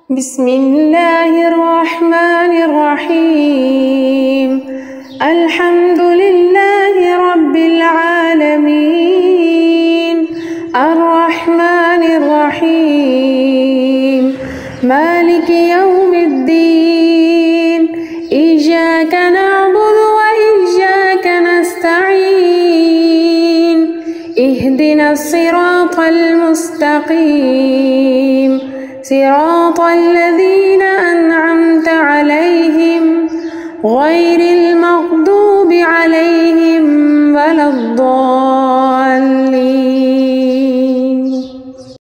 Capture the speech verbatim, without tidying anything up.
بسم الله الرحمن الرحيم. الحمد لله رب العالمين، الرحمن الرحيم، مالك يوم الدين. إياك نعبد وإياك نستعين، اهدنا الصراط المستقيم، صراط الذين أنعمت عليهم غير